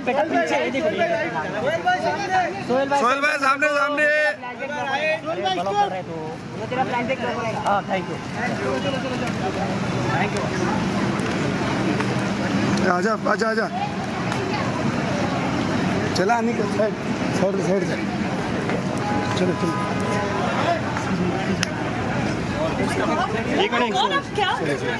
बेटा पीछे देखो। सोहेल भाई सामने सामने। तेरा प्लान देख लो। हाँ थैंक यू। आजा आजा आजा। चला निकल साइड साइड साइड से। चलो चलो। एक मिनट क्या?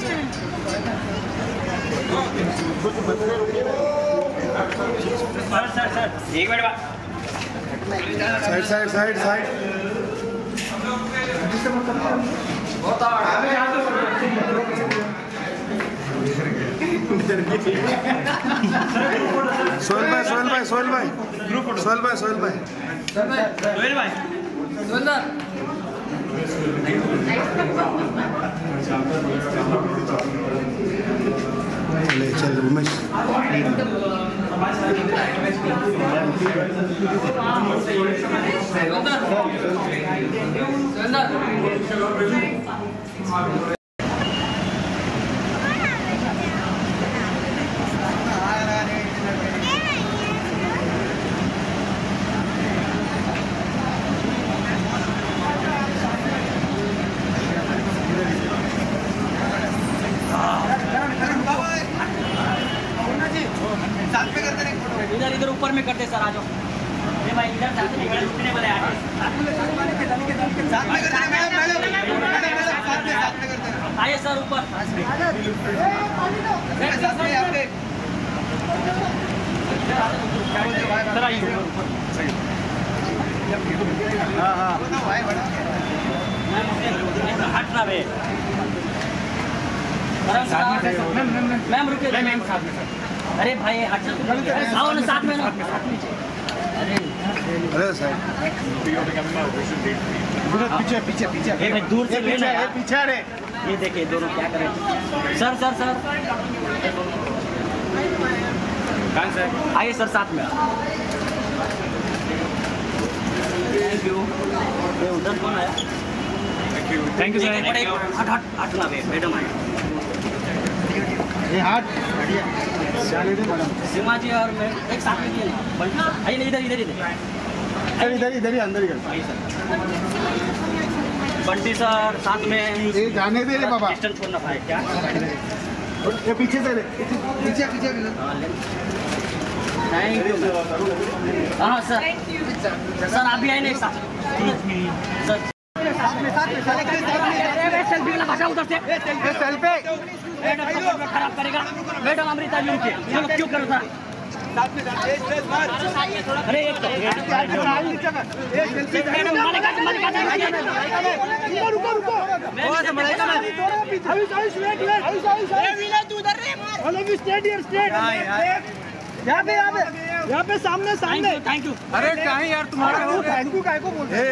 सर एक मिनट बाद। Side side side side. Sohail भाई सोहेल भाई सोहेल भाई सोहेल भाई सोहेल भाई सोहेल भाई ले चल उमेश। इधर इधर ऊपर में करते सर। आ जाओ ये भाई इधर रुकने वाले आइए सर ऊपर। सर आइए हाँ हाँ हटना बे मैम रुके मैम साथ में। अरे भाई आओ ना साथ में ना। अरे साइड पीछे पीछे पीछे भाई दूर से लेना है पीछे। रे ये देखिए दोनों क्या करें। सर सर सर आइए सर साथ में। Thank you. उधर कौन आया? Thank you sir. हट हट हटना मैडम आए। ये हाथ सीमा जी और मैं एक साथ में किए ना। आइए इधर इधर इधर इधर इधर ही अंदर ही कर। बंटी सर साथ में। ये जाने दे रे बाबा। डिस्टेंस छोड़ना भाई क्या? ये पीछे से ले पीछे पीछे। Thank you. हाँ सर सर आप भी आए ना एक साथ। सर सेल्फी वाला भाषा उधर से सेल्फी खराब करेगा। मैडम अमृता जी रुकिए। चलो क्यों करो सर? अरे एक रुको रुको यहाँ पे सामने सामने। Thank you. अरे कहीं यार तुम्हारा थैंक यू काय को बोलते हैं?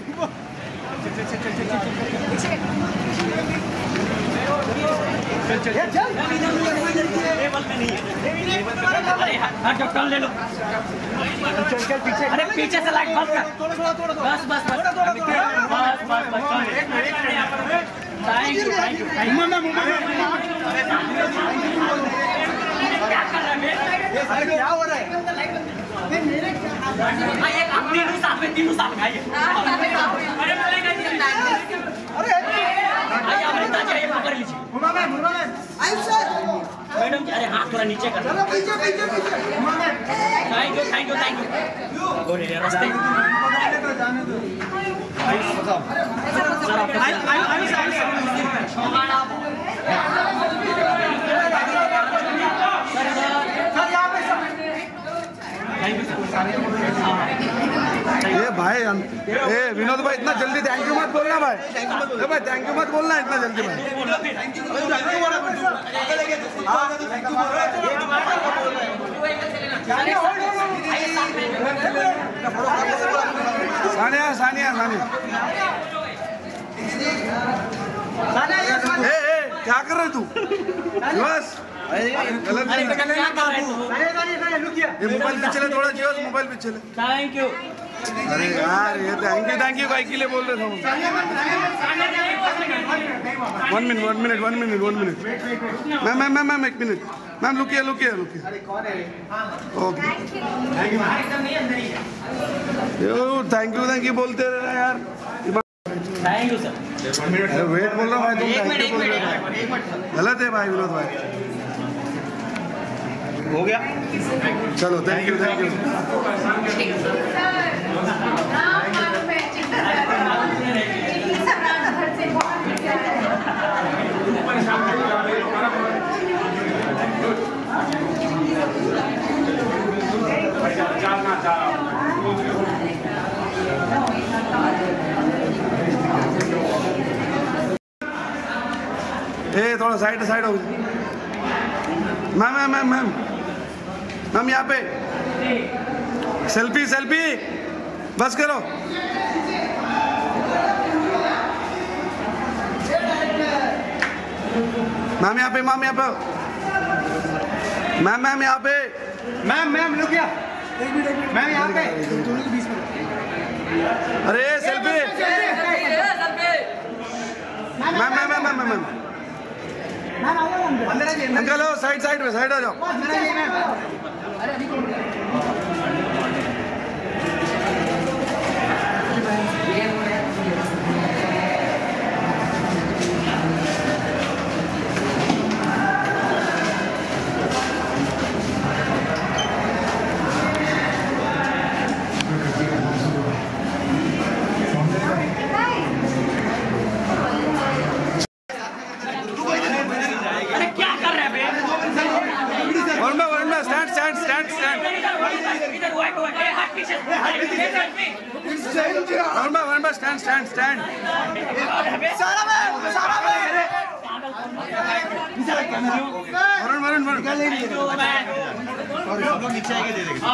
चल टेबल में नहीं है। अरे हट टल ले लो। चल चल पीछे। अरे पीछे से लाइट बंद कर। बस बस बस बस बस थैंक यू थैंक यू। क्या हो रहा है? आप तीनों साथ खाइए। अरे अमृता जी पकड़ लीजिए। मैडम जी अरे हाथ थोड़ा नीचे कर। Thank you thank you thank you. रास्ते ये भाई ए विनोद भाई इतना जल्दी थैंक यू मत बोलना भाई। भाई थैंक यू मत बोलना इतना जल्दी भाई। सानिया सानिया सानिया क्या कर रहे तू? बस गलत ये मोबाइल पीछे ले थोड़ा जियो मोबाइल पीछे ले। Thank you. अरे यार ये थैंक यू भाई के लिए बोल रहे थे। 1 मिनट मैम एक मिनट। मैम लुकिए लुकिए लुकिए। ओके थैंक यू बोलते रहे यार। Thank you sir. वेट बोल रहा हूँ भाई, तुम गलत है भाई विनोद भाई। हो गया चलो थैंक यू। थोड़ा साइड हो। मैम यहाँ पे सेल्फी बस करो। मैम यहाँ पे मैम यहाँ पे मैम रुक गया। मैम यहाँ पे अरे सेल्फी मैम अंकल हो साइड में साइड आ जाओ। स्टैंड वरुण नीचे आके दे देंगे।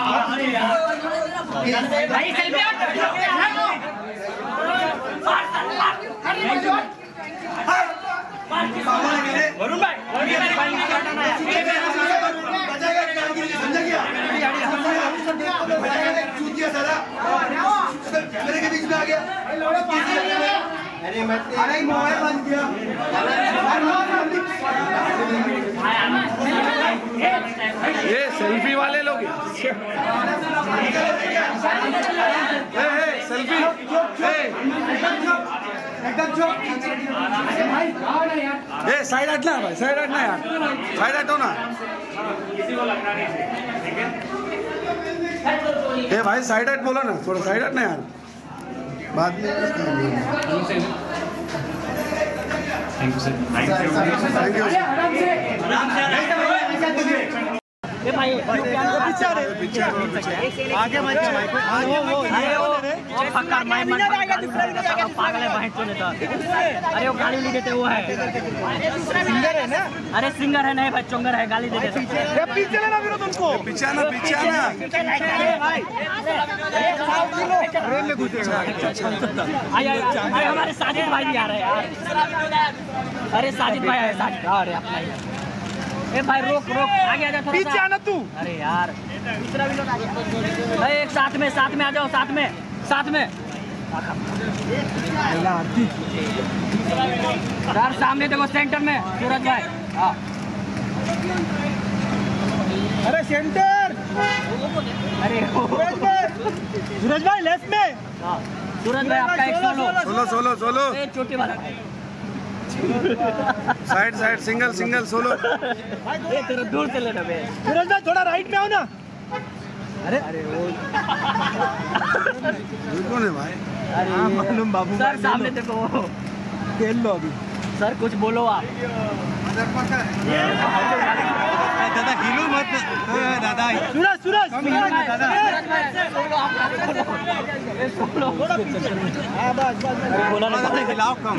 वरुण भाई कैमरे के बीच में आ गया। अरे मोबाइल बंद किया। ये सेल्फी वाले लोग सेल्फी साइड हटना भाई, साइड हटना यार, साइड हटो ना। ए भाई साइड हट बोला ना, थोड़ा साइड हटना यार बाद में। Thank you sir. Thank you. भाई पीछे आगे मत पागल है भाई। अरे वो गाली नहीं देते, वो है सिंगर है ना। अरे सिंगर है नहीं भाई, चोंगर है, गाली देते। पीछे लेना फिर तुमको, पीछे आना हमारे साजिद भाई भी आ रहे हैं यार। अरे साजिद भाई आए, साजिद। अरे अपना ए भाई रोक आगे आ जा, पीछे आना तू। अरे यार दूसरा भी लोग आ गया। एक साथ में आ जाओ, साथ में यार। सामने देखो सेंटर में सूरज भाई। हाँ अरे सेंटर। अरे सूरज भाई लेफ्ट में। हाँ सूरज भाई आपका एक सोलो छोटी वाला साइड सिंगल सोलो। तेरा दूर से लेना बे। सूरज भाई थोड़ा राइट में आओ ना। अरे कौन है भाई? अरे मालूम बाबू सर सामने देखो, खेल लो अभी। सर कुछ बोलो आप। दादा हिलो मत दादा। सूरज बोला ना हिलाओ कम।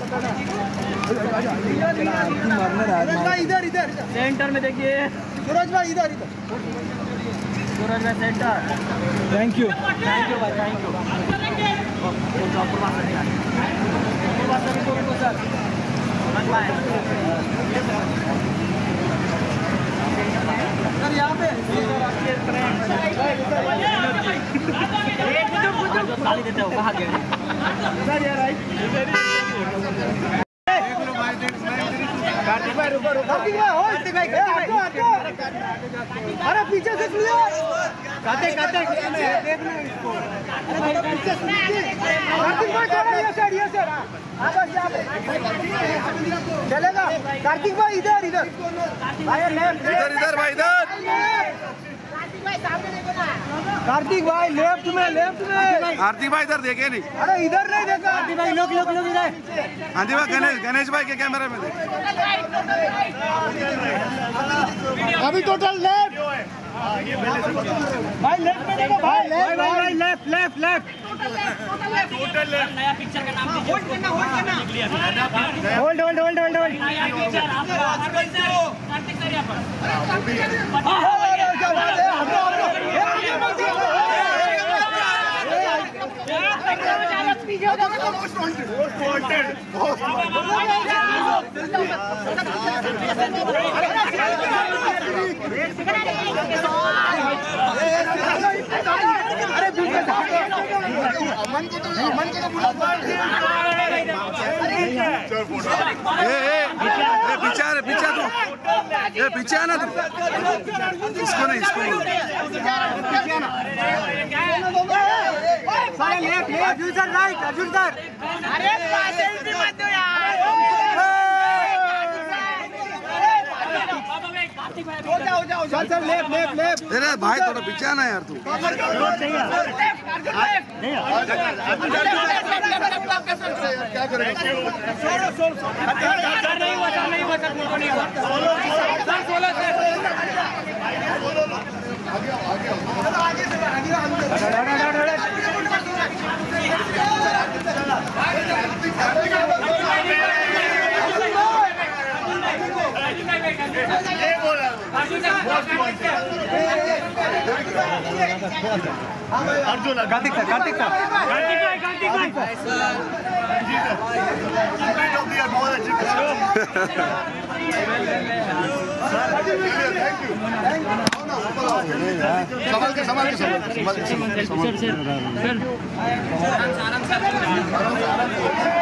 इधर सेंटर में देखिए सूरज भाई, इधर सूरज भाई सेंटर। थैंक यू भाई, थैंक यू। सर यहाँ पे गाली देते हो, कहाँ गए? कार्तिक भाई रुको। कार्तिक भाई अरे पीछे से क्लियर काटे देखना इसको। कार्तिक भाई थोड़ा ये सर हाँ बस यहाँ पे चलेगा। कार्तिक भाई इधर भाई इधर भाई इधर। कार्तिक भाई लेफ्ट में आरती भाई इधर देखे नहीं। अरे इधर नहीं देखा। कार्तिक भाई लोग इधर। आरती भाई गणेश भाई के कैमरे में देख। अभी टोटल लेफ्ट भाई लेफ्ट में देखो भाई लेफ्ट टोटल नया पिक्चर का नाम होल्ड करना होल्ड नया पिक्चर आपका कार्तिक सर यहाँ पर पीछे तू ये पीछे आना तू। इसको नहीं इसको Arjun sir right Arjun sir. अरे चल लेफ्ट। अरे भाई थोड़ा पीछे आना यार तू। क्या करेगा नहीं अर्जुन कार्तिक भाई संभाल के